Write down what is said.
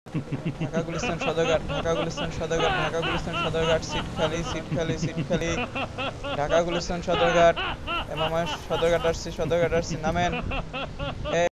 Dhaka Gulistan Sadarghat, Dhaka Gulistan Sadarghat, Dhaka Gulistan Sadarghat, seat খালি, seat খালি, seat খালি। ঢাকা গুলিস্তান সদরঘাট। এ মামা, সদরঘাট আসছি, সদরঘাট আসছি, নামেন।